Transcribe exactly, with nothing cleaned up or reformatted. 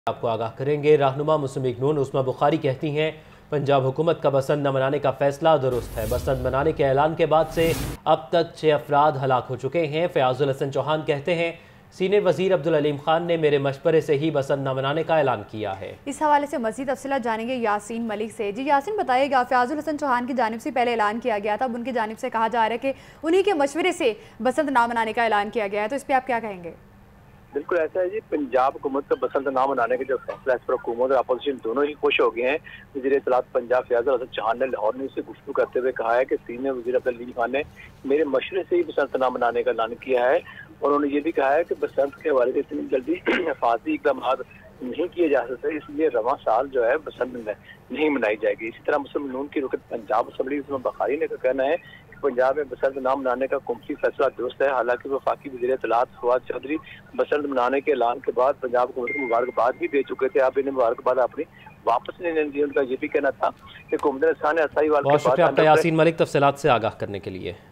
आपको आगाह करेंगे। रहनुमा मुस्लिम लीग नून उस्मा बुखारी कहती हैं पंजाब हुकूमत का बसंत न मनाने का फैसला दुरुस्त है। बसंत मनाने के ऐलान के बाद से अब तक छः अफराद हलाक हो चुके हैं। फयाजुल हसन चौहान कहते हैं सीनियर वजीर अब्दुल अलीम खान ने मेरे मशवरे से ही बसंत न मनाने का ऐलान किया है। इस हवाले से मजीद तफसीलात जानेंगे यासीन मलिक से। जी यासीन, बताइएगा, फयाजुल हसन चौहान की जानिब से पहले ऐलान किया गया था, अब उनकी जानिब से कहा जा रहा है कि उन्हीं के मशवरे से बसंत ना मनाने का ऐलान किया गया है, तो इस पर आप क्या कहेंगे? बिल्कुल ऐसा है जी। पंजाब हुकूमत का बसंत ना मनाने के जो फैसला है इस पर हुकूमत और अपोजिशन दोनों ही खुश हो गए हैं। वज़ीर इत्तलात पंजाब फयाजुल हसन चौहान ने लाहौर में से गुफ्तगू करते हुए कहा है कि सीनियर वज़ीर अब्दुल अलीम खान ने मेरे मशवरे से ही बसंत ना मनाने का ऐलान किया है। और उन्होंने ये भी कहा है कि बसंत के हवाले से इतनी जल्दी हिफाजती इक़दाम नहीं किए जा सकते, इसलिए रवां साल जो है बसंत नहीं मनाई जाएगी। इसी तरह मुस्लिम लीग नून की रुकन पंजाब असम्बली उस्मा बुखारी ने का कहना है कि पंजाब में बसंत ना मनाने का हुकूमती फैसला दुरुस्त है। हालांकि वफाकी वज़ीर इत्तलात फवाद चौधरी बसंत मनाने के ऐलान के बाद पंजाब हुकूमत को मुबारकबाद भी दे चुके थे। आप इन्हें मुबारकबाद अपनी वापस लेने दी। उनका ये भी कहना था कि हुकूमत ने साने असाई वाल के बाद यासीन मलिक तफसीलात से आगाह करने के लिए।